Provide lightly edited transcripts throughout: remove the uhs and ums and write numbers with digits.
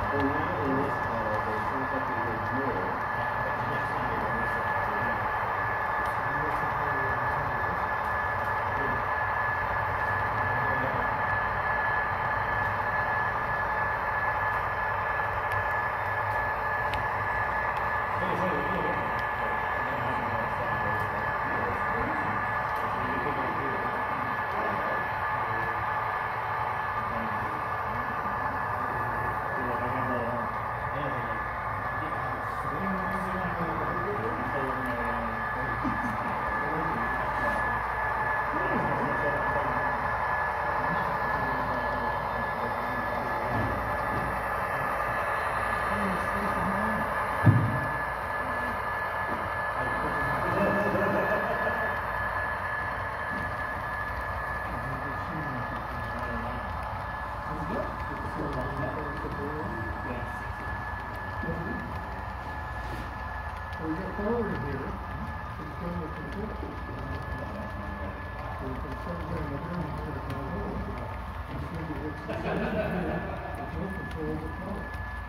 So we get forward here, it's going to control. So we can start getting the room to the control. As soon as it hits the center here, there's no control of the power.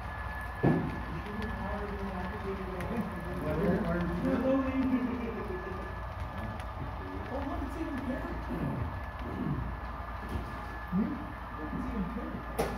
Oh, look, it's even paired. It's even paired.